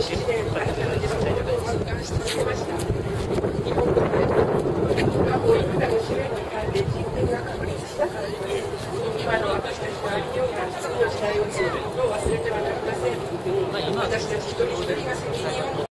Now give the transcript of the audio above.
年新たな時代のことを満貫し続けました。日本国で過去幾多の試練に関連人権が確立したからに今の私たちの歩みようが次の時代を作ることを忘れてはなりません。私たち一人一人が責任を